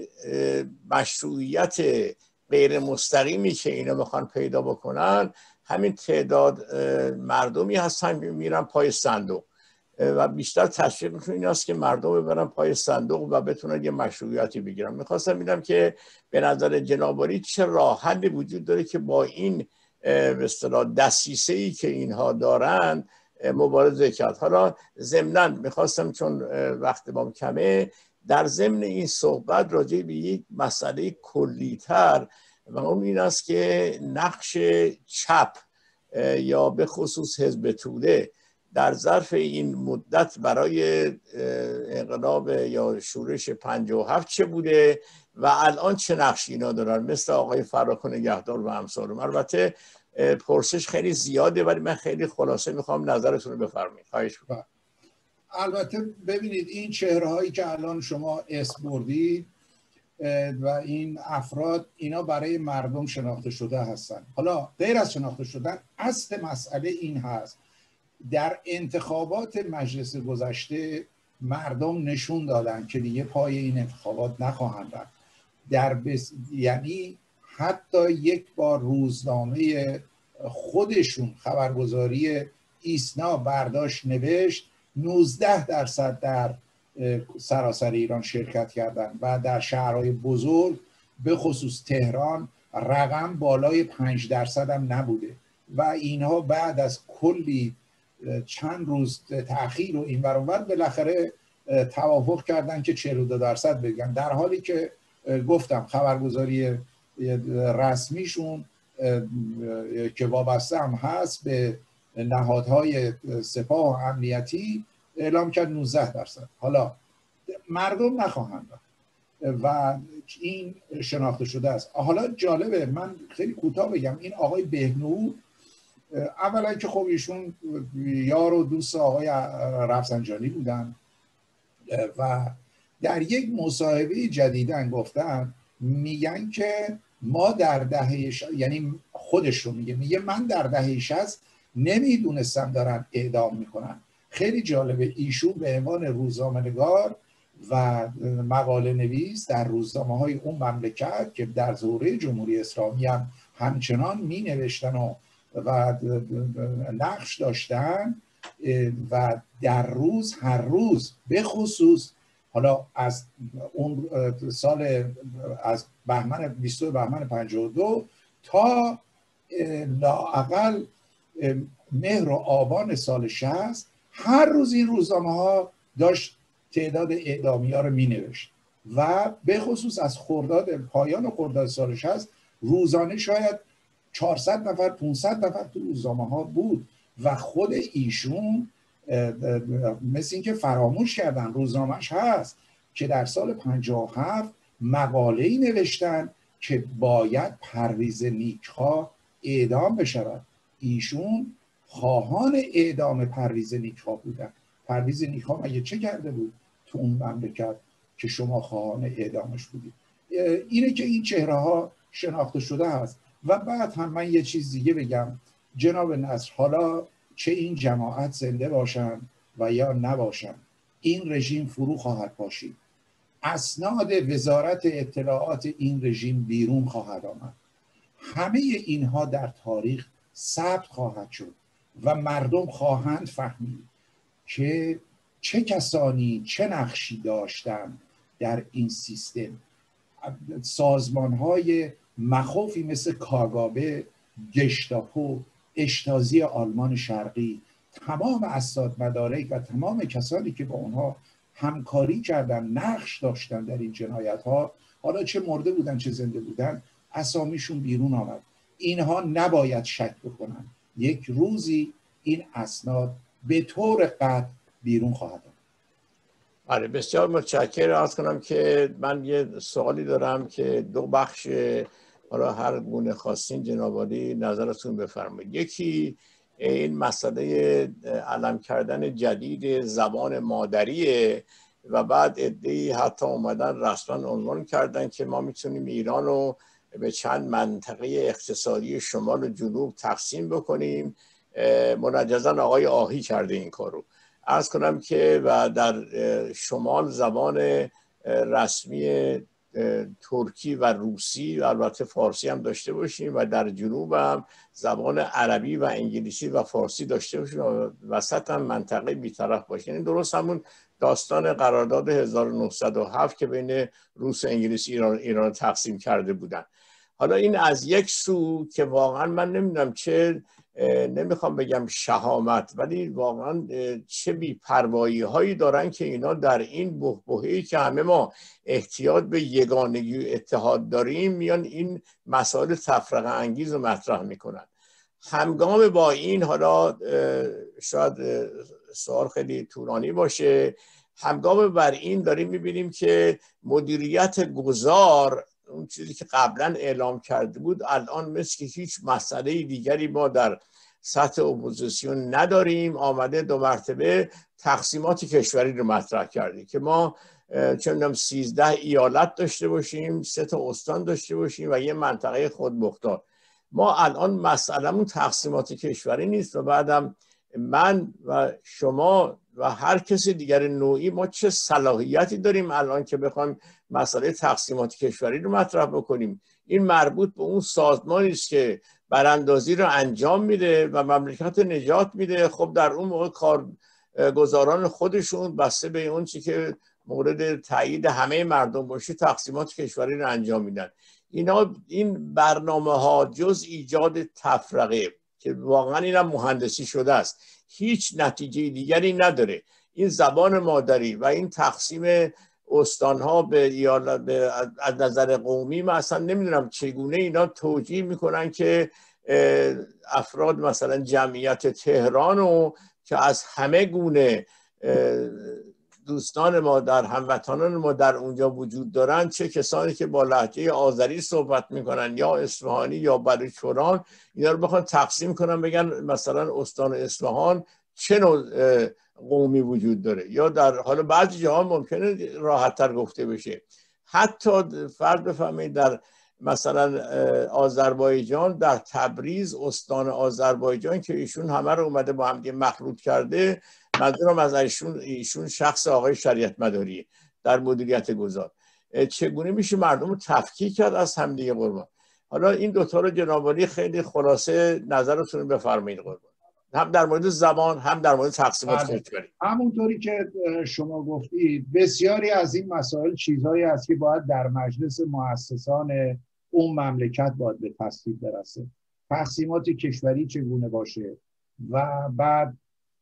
مشروعیت غیر مستقیمی که اینا میخوان پیدا بکنن، همین تعداد مردمی هستن که میرن پای صندوق و بیشتر تشویقشون این است که مردم ببرن پای صندوق و بتونن یه مشروعیتی بگیرن. میخواستم ببینم که به نظر جناب عالی چه راه حلی وجود داره که با این به اصطلاح دسیسه‌ای که اینها دارند مبارزه کرد. حالا ضمناً میخواستم چون وقت ما کمه، در ضمن این صحبت راجع به یک مسئله کلی‌تر و اون این است که نقش چپ یا به خصوص حزب توده در ظرف این مدت برای انقلاب یا شورش پنجاه و هفت چه بوده و الان چه نقشی اینا دارن، مثل آقای فراخ نگهدار و امثالهم. البته پرسش خیلی زیاده ولی من خیلی خلاصه میخوام نظرتون رو بفرمایید. خواهش میکنم. البته ببینید این چهره هایی که الان شما اسم بردید و این افراد، اینا برای مردم شناخته شده هستن. حالا غیر از شناخته شدن، اصل مسئله این هست در انتخابات مجلس گذشته مردم نشون دادن که دیگه پای این انتخابات نخواهند رفت. در بس... یعنی حتی یک بار روزنامه خودشون خبرگزاری ایسنا برداشت نوشت نوزده درصد در سراسر ایران شرکت کردن و در شهرهای بزرگ به خصوص تهران رقم بالای پنج درصد هم نبوده و اینها بعد از کلی چند روز تأخیر و این ور اون ور بالاخره توافق کردن که چهل و دو درصد بگن، در حالی که گفتم خبرگزاری رسمیشون که وابسته هم هست به نهادهای سپاه و امنیتی اعلام کرد نوزده درصد. حالا مردم نخواهند و این شناخته شده است. حالا جالبه، من خیلی کوتاه بگم، این آقای بهنود اولا که خب ایشون یار و دوست آقای رفسنجانی بودن و در یک مصاحبه جدیدن گفتن، میگن که ما در دهه ش... یعنی خودش رو میگه میگه من در دهه شصت نمیدونستم دارن اعدام میکنن. خیلی جالبه، ایشون به عنوان روزنامه‌نگار و مقاله نویس در روزنامه های اون مملکت که در دوره جمهوری اسلامی هم همچنان می نوشتن و, و نقش داشتن و در روز هر روز به خصوص حالا از اون سال از بهمن بیست و دو بهمن پنجاه و دو تا لااقل مهر و آبان سال شصت هر روز این روزنامه ها داشت تعداد اعدامی ها رو می نوشت و به خصوص از خرداد پایان خرداد سال شصت روزانه شاید چهارصد نفر پانصد نفر تو روزنامه ها بود و خود ایشون مثل این که فراموش کردن، روزنامهش هست که در سال پنجاه و هفت مقاله‌ای نوشتن که باید پرویز نیکخواه اعدام بشود. ایشون خواهان اعدام پرویز نیکخواه بودن. پرویز نیکخواه مگه چه کرده بود تو اون مملکت که شما خواهان اعدامش بودید؟ اینه که این چهره ها شناخته شده هست. و بعد هم من یه چیز دیگه بگم جناب نصر، حالا چه این جماعت زنده باشن و یا نباشن، این رژیم فرو خواهد پاشید. اسناد وزارت اطلاعات این رژیم بیرون خواهد آمد. همه اینها در تاریخ ثبت خواهد شد و مردم خواهند فهمید که چه کسانی چه نقشی داشتن در این سیستم. سازمان‌های مخوفی مثل کاگابه، گشتاپو، اشتازی آلمان شرقی، تمام اسناد مدارک و تمام کسانی که با اونها همکاری کردن، نقش داشتن در این جنایت‌ها، حالا چه مرده بودن چه زنده بودن، اسامیشون بیرون آمد. اینها نباید شک بکنن، یک روزی این اسناد به طور قطع بیرون خواهد آمد. آره، بسیار متشکرم. عرض کنم که من یه سوالی دارم که دو بخش، حالا هر گونه خواستین جناب عالی نظرتون بفرمایید. یکی این مسئله علم کردن جدید زبان مادریه و بعد عده‌ای حتی اومدن رسما عنوان کردن که ما میتونیم ایران رو به چند منطقه اقتصادی شمال و جنوب تقسیم بکنیم. منجزاً آقای آهی کرده این کارو. عرض کنم که و در شمال زبان رسمی ترکی و روسی و البته فارسی هم داشته باشیم و در جنوب هم زبان عربی و انگلیسی و فارسی داشته باشیم و وسط هم منطقه بی‌طرف باشه. یعنی درست همون داستان قرارداد هزار و نهصد و هفت که بین روس و انگلیس ایران ایران تقسیم کرده بودن. حالا این از یک سو که واقعا من نمیدونم چه، نمیخوام بگم شهامت، ولی واقعا چه بی‌پروایی هایی دارن که اینا در این بحبوحه‌ای که همه ما احتیاج به یگانگی و اتحاد داریم میان این مسائل تفرقه انگیز رو مطرح میکنن. همگام با این، حالا شاید سوال خیلی طولانی باشه، همگام بر این داریم میبینیم که مدیریت گذار، اون چیزی که قبلا اعلام کرده بود، الان مثل که هیچ مسئله دیگری ما در سطح اپوزیسیون نداریم. آمده دو مرتبه تقسیمات کشوری رو مطرح کرده که ما چه می‌دونم سیزده ایالت داشته باشیم، سه تا استان داشته باشیم و یه منطقه خودمختار. ما الان مسئله‌مون تقسیمات کشوری نیست و بعدم من و شما و هر کسی دیگر نوعی ما چه صلاحیتی داریم الان که بخوایم مسئله تقسیمات کشوری رو مطرح بکنیم؟ این مربوط به اون سازمانی است که براندازی رو انجام میده و مملکت نجات میده. خب در اون موقع کارگزاران خودشون بسته به اون چی که مورد تایید همه مردم باشه تقسیمات کشوری رو انجام میدن. اینا این برنامه ها جز ایجاد تفرقه که واقعا اینم مهندسی شده است، هیچ نتیجه دیگری نداره. این زبان مادری و این تقسیم استانها به ایالت به از نظر قومی، من اصلا نمیدونم چگونه اینا توجیه میکنن که افراد مثلا جمعیت تهران رو که از همه گونه دوستان ما در هموطنان ما در اونجا وجود دارن، چه کسانی که با لهجه آذری صحبت میکنن یا اصفهانی یا بلوچستان، اینا رو بخوان تقسیم کنن بگن مثلا استان اصفهان چه نوع قومی وجود داره، یا در حالا بعضی جاها ممکنه راحت‌تر گفته بشه حتی فرض بفهمید در مثلا آذربایجان، در تبریز استان آذربایجان که ایشون همه رو اومده با هم مخلوط کرده، منظورم از ایشون ایشون شخص آقای شریعت مداری در مدیریت گذار، چگونه میشه مردم رو تفکیک کرد از همدیگه قربان؟ حالا این دوتا رو جناب عالی خیلی خلاصه نظرتون رو بفرمایید قربان، هم در مورد زبان هم در مورد تقسیمات کشوری. همونطوری که شما گفتید بسیاری از این مسائل چیزهایی است که باید در مجلس مؤسسان اون مملکت باید به تصویب برسه. تقسیمات کشوری چگونه باشه و بعد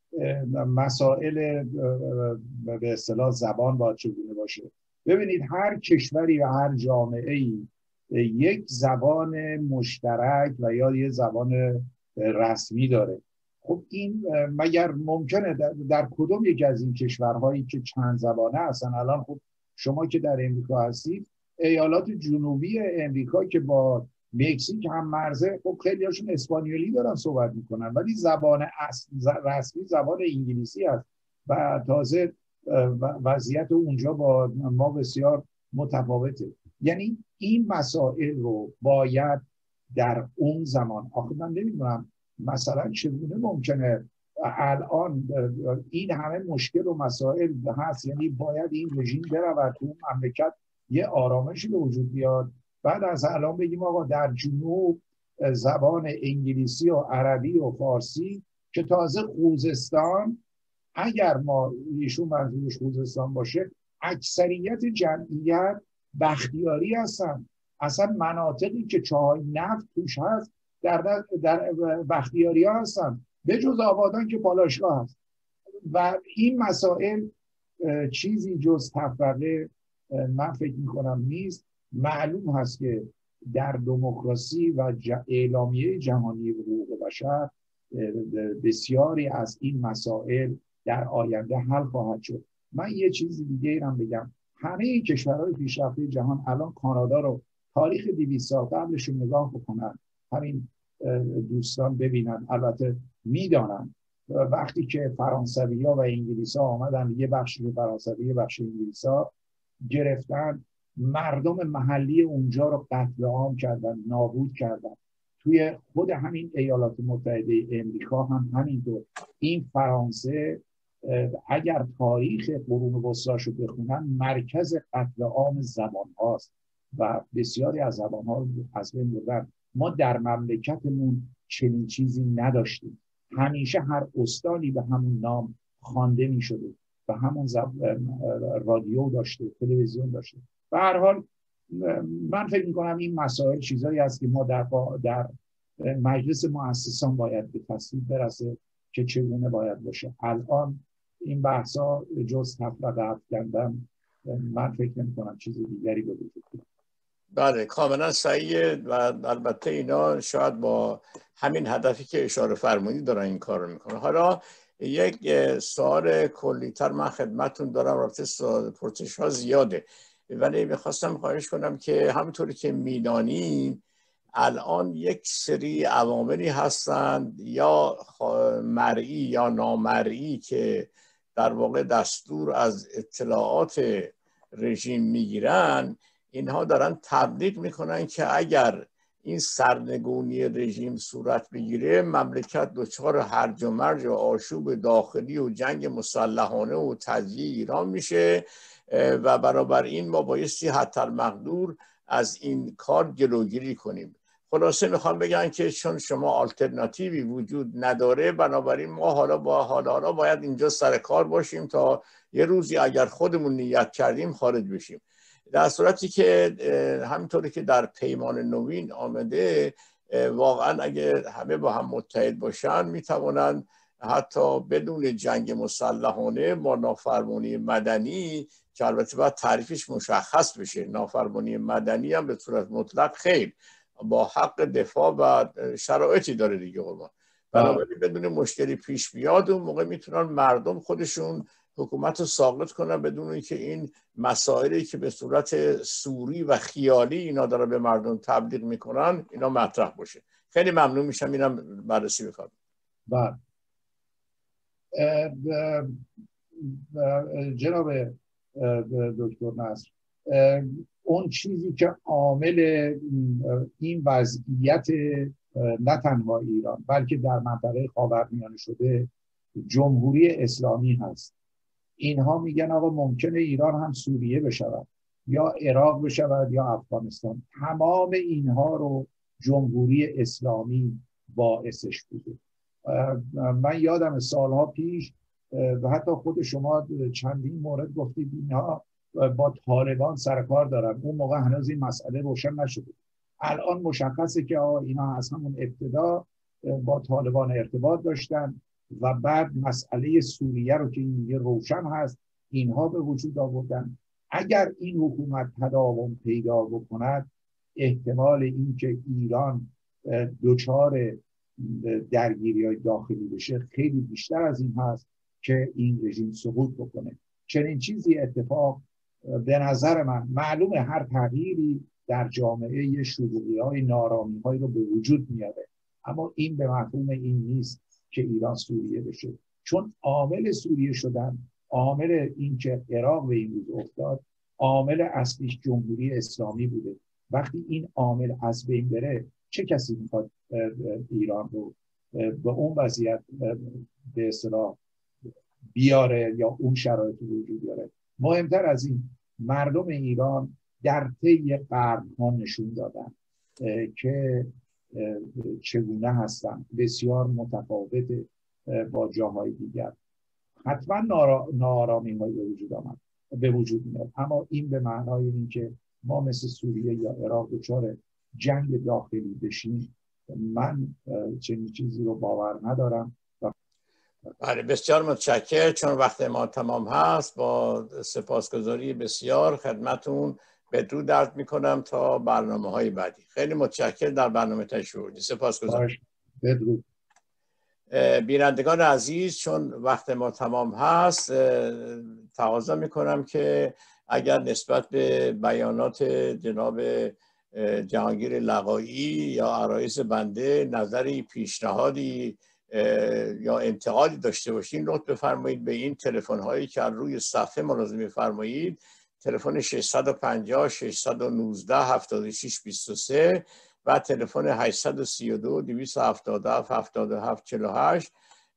مسائل به اصطلاح زبان باید چگونه باشه. ببینید هر کشوری و هر جامعه‌ای یک زبان مشترک و یا یک زبان رسمی داره. خب این مگر ممکنه در, در کدوم یک از این کشورهایی که چند زبانه هستن، الان خب شما که در امریکا هستید، ایالات جنوبی امریکا که با مکزیک هم مرزه، خب خیلی هاشون اسپانیولی دارن صحبت میکنن ولی زبان رسمی زبان انگلیسی هست و تازه وضعیت اونجا با ما بسیار متفاوته. یعنی این مسائل رو باید در اون زمان، آخه من نمیدونم مثلا چگونه ممکنه الان این همه مشکل و مسائل هست، یعنی باید این رژیم برود تو مملکت یه آرامشی به وجود بیاد، بعد از الان بگیم آقا در جنوب زبان انگلیسی و عربی و فارسی، که تازه خوزستان، اگر ما ایشون منظورش خوزستان باشه، اکثریت جمعیت بختیاری هستن، اصلا مناطقی که چاهای نفت توش هست در, در بختیاری ها هستن به جز آبادان که پالایشگاه هست. و این مسائل چیزی جز تفرقه من فکر میکنم نیست. معلوم هست که در دموکراسی و اعلامیه جهانی حقوق بشر بسیاری از این مسائل در آینده حل خواهد شد. من یه چیزی دیگه ایرم بگم، همه این کشورهای پیشرفته جهان الان کانادا رو تاریخ دویست سال قبلش رو نگاه بکنن، همین دوستان ببینن، البته میدانن وقتی که فرانسوی ها و انگلیس ها آمدن یه بخش فرانسوی یه بخش انگلیس ها گرفتن، مردم محلی اونجا رو قتل عام کردن، نابود کردن. توی خود همین ایالات متحده امریکا هم همینطور. این فرانسه اگر تاریخ قرون وسطی رو بخونن مرکز قتل عام زبان هاست و بسیاری از زبان ها از بین بردن. ما در مملکتمون چنین چیزی نداشتیم، همیشه هر استانی به همون نام خوانده می شده و همون زب... رادیو داشته، تلویزیون داشته. به هر حال من فکر میکنم این مسائل چیزایی است که ما در, در مجلس مؤسسان باید به تصویب برسه که چگونه باید باشه. الان این بحثا جز تفرقه افکندن من فکر نمی کنم چیز دیگری به وجود بیاد. بله کاملا صحیحه و البته اینا شاید با همین هدفی که اشاره فرمودید دارن این کار رو میکنه. حالا یک سوال کلی‌تر من خدمتتون دارم، البته پرسش ها زیاده ولی میخواستم خواهش کنم که همونطوری که میدانیم الان یک سری عواملی هستند یا مرئی یا نامرئی که در واقع دستور از اطلاعات رژیم میگیرن، اینها دارن تبلیغ میکنن که اگر این سرنگونی رژیم صورت بگیره مملکت دچار هرج و مرج و آشوب داخلی و جنگ مسلحانه و تجزیه ایران میشه و برابر این ما بایستی حتی المقدور از این کار جلوگیری کنیم. خلاصه میخوام بگن که چون شما آلترناتیوی وجود نداره بنابراین ما حالا با حالا حالا باید اینجا سر کار باشیم تا یه روزی اگر خودمون نیت کردیم خارج بشیم. در صورتی که همینطوری که در پیمان نوین آمده واقعا اگه همه با هم متحد باشن میتوانند حتی بدون جنگ مسلحانه با نافرمانی مدنی که البته باید تعریفش مشخص بشه، نافرمانی مدنی هم به صورت مطلق خیر با حق دفاع و شرایطی داره دیگه قربان، بنابراین بدون مشکلی پیش بیاد اون موقع میتونن مردم خودشون حکومت رو ساقط کنن بدون اینکه این مسائلی که به صورت سوری و خیالی اینا داره به مردم تبلیغ میکنن اینا مطرح باشه. خیلی ممنون میشم اینم بررسی بکنم. بله جناب دکتر نصر، اون چیزی که عامل این وضعیت نه تنها ایران بلکه در منطقه خاورمیانه شده جمهوری اسلامی هست. اینها میگن آقا ممکنه ایران هم سوریه بشود یا عراق بشود یا افغانستان. تمام اینها رو جمهوری اسلامی باعثش بوده. من یادم سالها پیش و حتی خود شما چندین مورد گفتید اینها با طالبان سرکار دارن. اون موقع هنوز این مسئله روشن نشده. الان مشخصه که آقا اینا از همون ابتدا با طالبان ارتباط داشتن و بعد مسئله سوریه رو که این میگه روشن هست اینها به وجود آوردن. اگر این حکومت تداوم پیدا بکند احتمال این که ایران دچار درگیری‌های داخلی بشه خیلی بیشتر از این هست که این رژیم سقوط بکنه. چنین چیزی اتفاق به نظر من معلومه هر تغییری در جامعه شلوغی‌های نارامی‌هایی رو به وجود میاره، اما این به مفهوم این نیست که ایران سوریه بشه، چون عامل سوریه شدن، عامل این که عراق به این روز افتاد، عامل اصلیش جمهوری اسلامی بوده. وقتی این عامل از بین بره چه کسی میخواد ایران رو به اون وضعیت به اصطلاح بیاره یا اون شرایط رو وجود بیاره؟ مهمتر از این مردم ایران در طی قرن‌ها نشون دادن که چگونه هستن، بسیار متفاوت با جاهای دیگر. حتما ناآرامی هایی به وجود آمد به وجود میاد، اما این به معنای این که ما مثل سوریه یا عراق دچار جنگ داخلی بشیم من چنین چیزی رو باور ندارم. بله بسیار متشکرم. چون وقت ما تمام هست با سپاسگزاری بسیار خدمتون بدرود عرض میکنم تا برنامه های بعدی. خیلی متشکرم در برنامه تشریف آوردید. سپاسگزارم. بدرود. بینندگان عزیز چون وقت ما تمام هست تقاضا میکنم که اگر نسبت به بیانات جناب جهانگیر لقایی یا عرایض بنده نظری پیشنهادی یا انتقادی داشته باشین لطف بفرمایید به این تلفن هایی که روی صفحه ملازمه فرمایید، تلفن ششصد و پنجاه ششصد و نوزده هفتاد و شش بیست و سه و تلفن هشتصد و سی و دو دویست و هفتاد و هفت هفتاد و هفت چهل و هشت.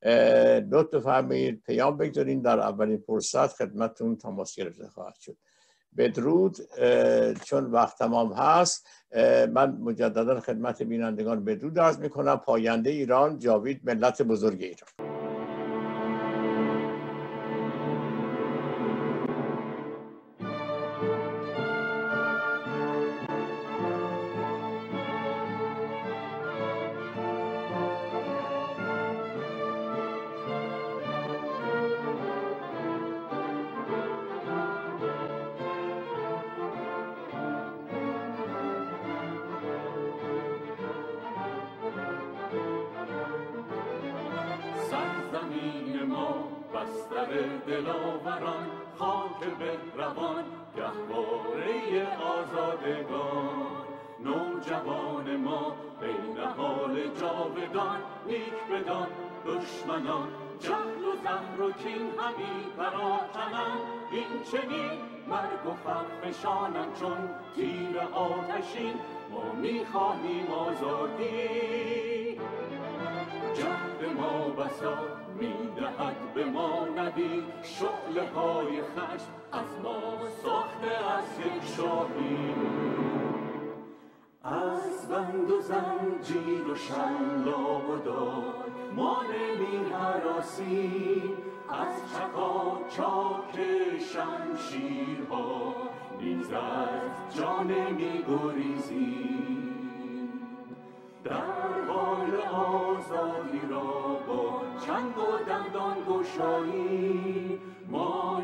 لطف بفرمایید پیام بگذارین، در اولین فرصت خدمتتون تماس گرفته خواهد شد. بدرود. چون وقت تمام هست من مجددا خدمت بینندگان بدرود عرض میکنم. پاینده ایران، جاوید ملت بزرگ ایران. بستر دلاوران خاک بهروان گهواره آزادگان. نوجوان ما ای نهال جاودان نیک بدان دشمنان جهل و زهر و کین همی پراکنند. این چنین مرگ و فخفشانند چون تیر آتشین. ما میخواهیم آزادی جهد ما بسا میدهد به ما نوید. شعله های خشم از ما ساخته از یک شاهی. از بند و زنجیر و شلاق و داد ما نمی هراسیم. از چکاچاک شمشیرها نیز از جان می گریزیم. درهای آزادی را با چنگ و دندان گشاییم. ما